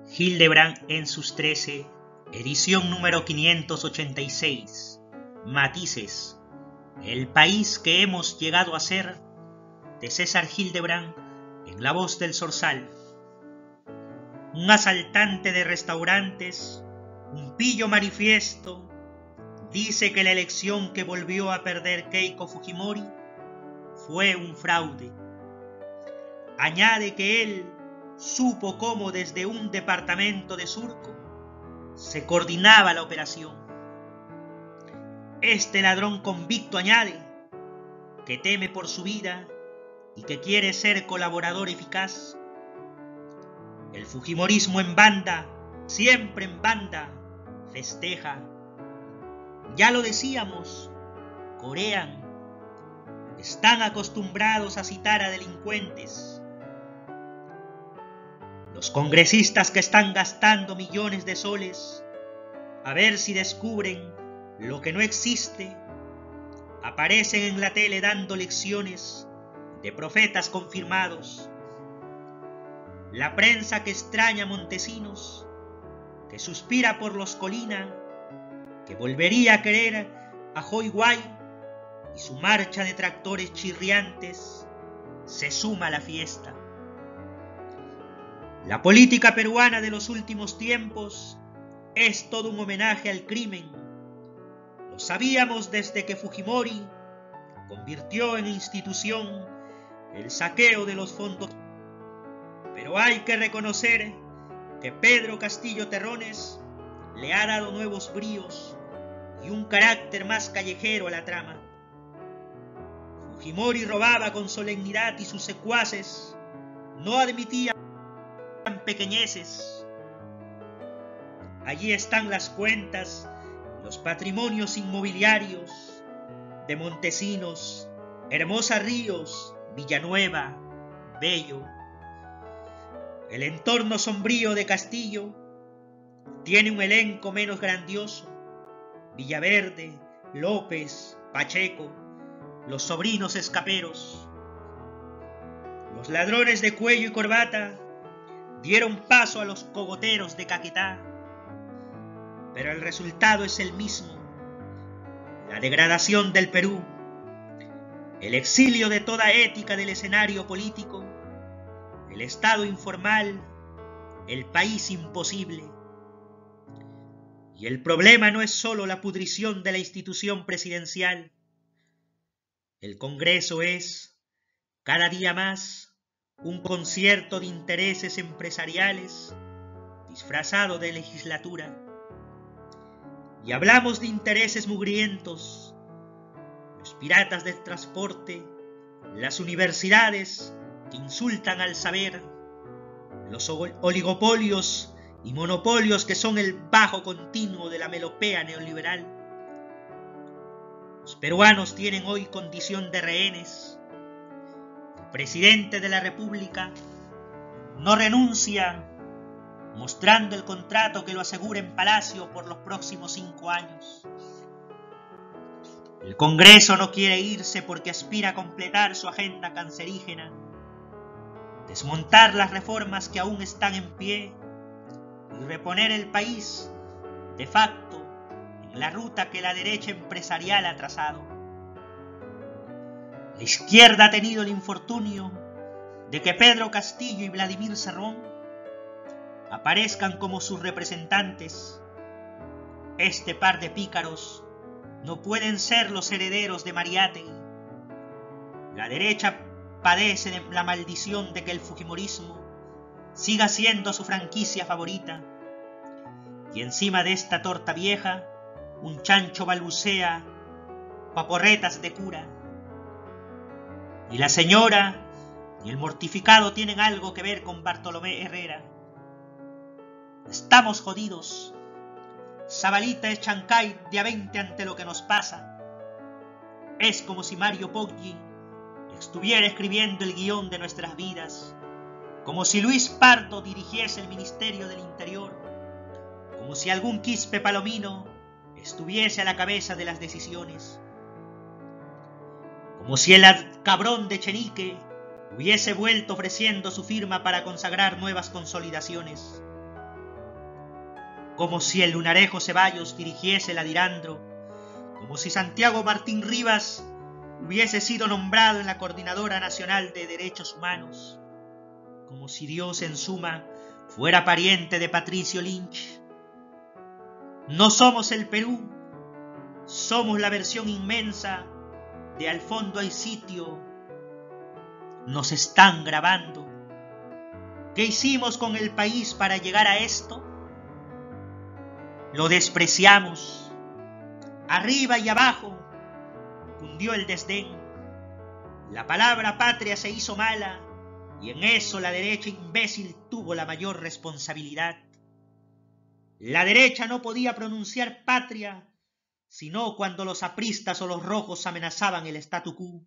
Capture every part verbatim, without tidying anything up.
Hildebrand en sus trece, edición número quinientos ochenta y seis. Matices. El país que hemos llegado a ser, de César Hildebrand, en la voz del Zorzal. Un asaltante de restaurantes, un pillo manifiesto, dice que la elección que volvió a perder Keiko Fujimori fue un fraude. Añade que él supo cómo desde un departamento de Surco se coordinaba la operación. Este ladrón convicto añade que teme por su vida y que quiere ser colaborador eficaz. El fujimorismo en banda, siempre en banda, festeja. Ya lo decíamos, corean. Están acostumbrados a citar a delincuentes. Los congresistas que están gastando millones de soles a ver si descubren lo que no existe, aparecen en la tele dando lecciones de profetas confirmados. La prensa que extraña a Montesinos, que suspira por los Colina, que volvería a querer a Joy Guay, y su marcha de tractores chirriantes se suma a la fiesta. La política peruana de los últimos tiempos es todo un homenaje al crimen. Lo sabíamos desde que Fujimori convirtió en institución el saqueo de los fondos. Pero hay que reconocer que Pedro Castillo Terrones le ha dado nuevos bríos y un carácter más callejero a la trama. Fujimori robaba con solemnidad y sus secuaces no admitían pequeñeces. Allí están las cuentas, los patrimonios inmobiliarios de Montesinos, Hermosa Ríos, Villanueva, Bello. El entorno sombrío de Castillo tiene un elenco menos grandioso: Villaverde, López, Pacheco, los sobrinos escaperos. Los ladrones de cuello y corbata dieron paso a los cogoteros de Caquetá, pero el resultado es el mismo: la degradación del Perú, el exilio de toda ética del escenario político, el estado informal, el país imposible. Y el problema no es solo la pudrición de la institución presidencial. El Congreso es, cada día más, un concierto de intereses empresariales disfrazado de legislatura. Y hablamos de intereses mugrientos: los piratas del transporte, las universidades que insultan al saber, los oligopolios y monopolios que son el bajo continuo de la melopea neoliberal. Los peruanos tienen hoy condición de rehenes. El presidente de la República no renuncia, mostrando el contrato que lo asegura en Palacio por los próximos cinco años. El Congreso no quiere irse porque aspira a completar su agenda cancerígena, desmontar las reformas que aún están en pie y reponer el país de facto en la ruta que la derecha empresarial ha trazado. La izquierda ha tenido el infortunio de que Pedro Castillo y Vladimir Cerrón aparezcan como sus representantes. Este par de pícaros no pueden ser los herederos de Mariátegui. La derecha padece de la maldición de que el fujimorismo siga siendo su franquicia favorita, y encima de esta torta vieja un chancho balbucea paporretas de cura. Ni la señora ni el mortificado tienen algo que ver con Bartolomé Herrera. Estamos jodidos. Zabalita es Chancay de a veinte ante lo que nos pasa. Es como si Mario Poggi estuviera escribiendo el guión de nuestras vidas, como si Luis Pardo dirigiese el Ministerio del Interior, como si algún quispe palomino estuviese a la cabeza de las decisiones, como si el cabrón de Chenique hubiese vuelto ofreciendo su firma para consagrar nuevas consolidaciones. como si el lunarejo Ceballos dirigiese la Dirandro, como si Santiago Martín Rivas hubiese sido nombrado en la Coordinadora Nacional de Derechos Humanos, como si Dios en suma fuera pariente de Patricio Lynch. No somos el Perú, somos la versión inmensa de Al fondo hay sitio. Nos están grabando. ¿Qué hicimos con el país para llegar a esto? Lo despreciamos. Arriba y abajo cundió el desdén. La palabra patria se hizo mala y en eso la derecha imbécil tuvo la mayor responsabilidad. La derecha no podía pronunciar patria sino cuando los apristas o los rojos amenazaban el statu quo.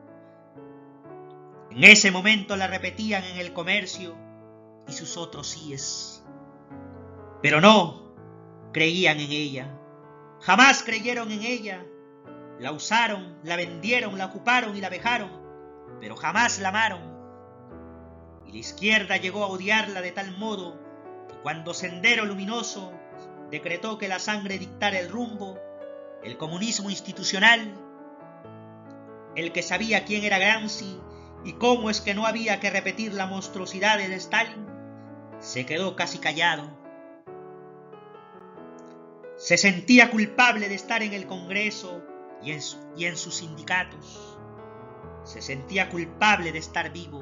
En ese momento la repetían en el comercio y sus otros síes. Pero no creían en ella. Jamás creyeron en ella. La usaron, la vendieron, la ocuparon y la vejaron, pero jamás la amaron. Y la izquierda llegó a odiarla de tal modo que cuando Sendero Luminoso decretó que la sangre dictara el rumbo, el comunismo institucional, el que sabía quién era Gramsci y cómo es que no había que repetir la monstruosidad de Stalin, se quedó casi callado. Se sentía culpable de estar en el Congreso y en, y en sus sindicatos. Se sentía culpable de estar vivo.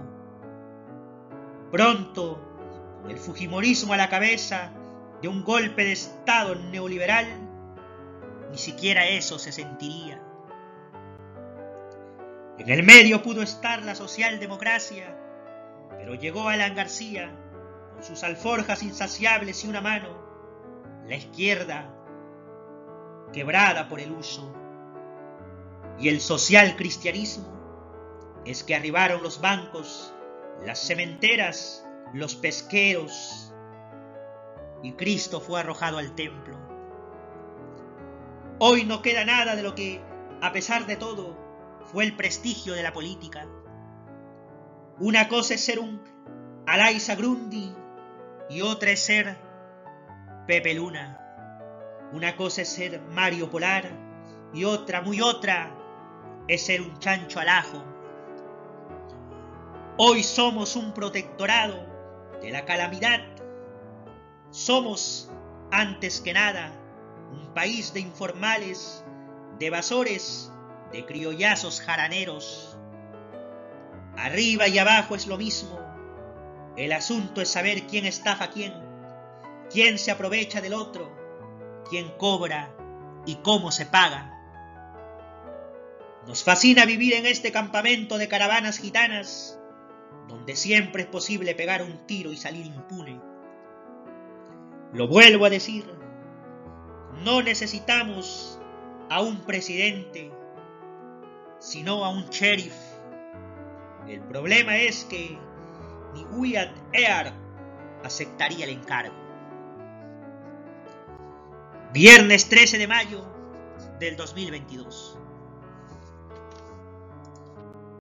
Pronto, con el fujimorismo a la cabeza de un golpe de Estado neoliberal, ni siquiera eso se sentiría. En el medio pudo estar la socialdemocracia, pero llegó Alan García con sus alforjas insaciables y una mano, la izquierda, quebrada por el uso. Y el social cristianismo es que arribaron los bancos, las cementeras, los pesqueros, y Cristo fue arrojado al templo. Hoy no queda nada de lo que, a pesar de todo, fue el prestigio de la política. Una cosa es ser un Alaisa Grundy y otra es ser Pepe Luna. Una cosa es ser Mario Polar y otra, muy otra, es ser un Chancho al ajo. Hoy somos un protectorado de la calamidad. Somos, antes que nada, un país de informales, de evasores, de criollazos jaraneros. Arriba y abajo es lo mismo. El asunto es saber quién estafa a quién, quién se aprovecha del otro, quién cobra y cómo se paga. Nos fascina vivir en este campamento de caravanas gitanas, donde siempre es posible pegar un tiro y salir impune. Lo vuelvo a decir, no necesitamos a un presidente, sino a un sheriff. El problema es que ni Wyatt Earp aceptaría el encargo. Viernes trece de mayo del dos mil veintidós.